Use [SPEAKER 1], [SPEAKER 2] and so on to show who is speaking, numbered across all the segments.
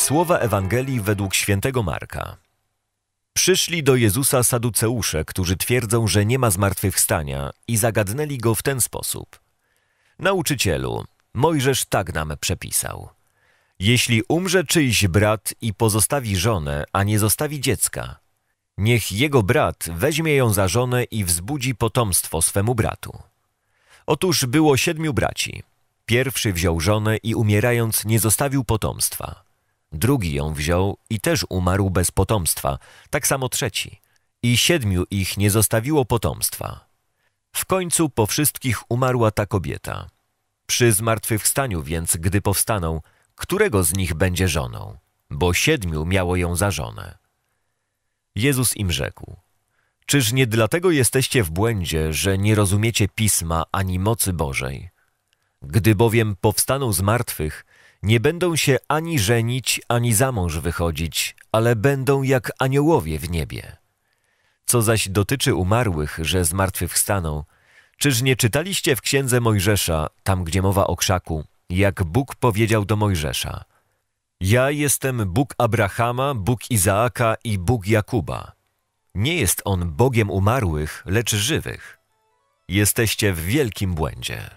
[SPEAKER 1] Słowa Ewangelii według świętego Marka. Przyszli do Jezusa saduceusze, którzy twierdzą, że nie ma zmartwychwstania, i zagadnęli go w ten sposób. Nauczycielu, Mojżesz tak nam przepisał. Jeśli umrze czyjś brat i pozostawi żonę, a nie zostawi dziecka, niech jego brat weźmie ją za żonę i wzbudzi potomstwo swemu bratu. Otóż było 7 braci. Pierwszy wziął żonę i umierając nie zostawił potomstwa. Drugi ją wziął i też umarł bez potomstwa, tak samo trzeci. I 7 ich nie zostawiło potomstwa. W końcu po wszystkich umarła ta kobieta. Przy zmartwychwstaniu więc, gdy powstaną, którego z nich będzie żoną? Bo 7 miało ją za żonę. Jezus im rzekł: czyż nie dlatego jesteście w błędzie, że nie rozumiecie Pisma ani mocy Bożej? Gdy bowiem powstaną z martwych, nie będą się ani żenić, ani za mąż wychodzić, ale będą jak aniołowie w niebie. Co zaś dotyczy umarłych, że zmartwychwstaną, czyż nie czytaliście w księdze Mojżesza, tam gdzie mowa o krzaku, jak Bóg powiedział do Mojżesza: ja jestem Bóg Abrahama, Bóg Izaaka i Bóg Jakuba. Nie jest On Bogiem umarłych, lecz żywych. Jesteście w wielkim błędzie.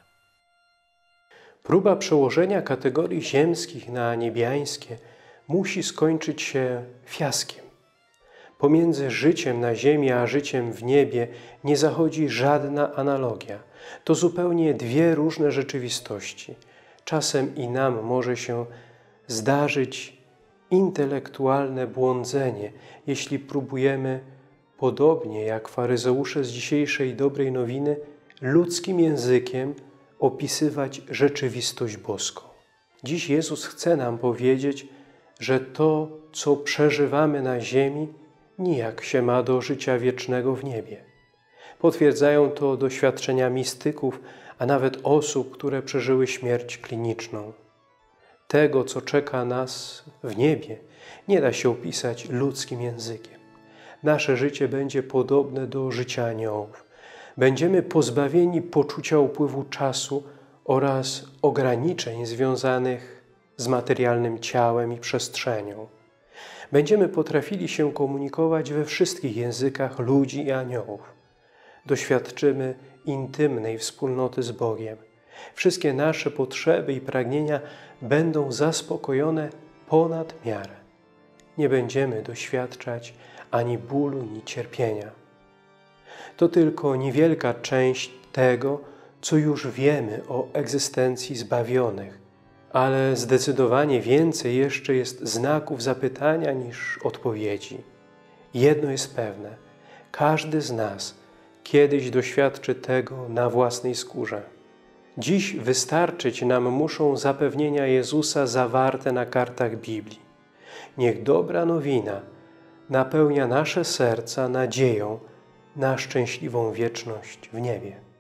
[SPEAKER 2] Próba przełożenia kategorii ziemskich na niebiańskie musi skończyć się fiaskiem. Pomiędzy życiem na ziemi a życiem w niebie nie zachodzi żadna analogia. To zupełnie 2 różne rzeczywistości. Czasem i nam może się zdarzyć intelektualne błądzenie, jeśli próbujemy, podobnie jak faryzeusze z dzisiejszej dobrej nowiny, ludzkim językiem opisywać rzeczywistość boską. Dziś Jezus chce nam powiedzieć, że to, co przeżywamy na ziemi, nijak się ma do życia wiecznego w niebie. Potwierdzają to doświadczenia mistyków, a nawet osób, które przeżyły śmierć kliniczną. Tego, co czeka nas w niebie, nie da się opisać ludzkim językiem. Nasze życie będzie podobne do życia aniołów. Będziemy pozbawieni poczucia upływu czasu oraz ograniczeń związanych z materialnym ciałem i przestrzenią. Będziemy potrafili się komunikować we wszystkich językach ludzi i aniołów. Doświadczymy intymnej wspólnoty z Bogiem. Wszystkie nasze potrzeby i pragnienia będą zaspokojone ponad miarę. Nie będziemy doświadczać ani bólu, ni cierpienia. To tylko niewielka część tego, co już wiemy o egzystencji zbawionych, ale zdecydowanie więcej jeszcze jest znaków zapytania niż odpowiedzi. Jedno jest pewne: każdy z nas kiedyś doświadczy tego na własnej skórze. Dziś wystarczyć nam muszą zapewnienia Jezusa zawarte na kartach Biblii. Niech dobra nowina napełnia nasze serca nadzieją na szczęśliwą wieczność w niebie.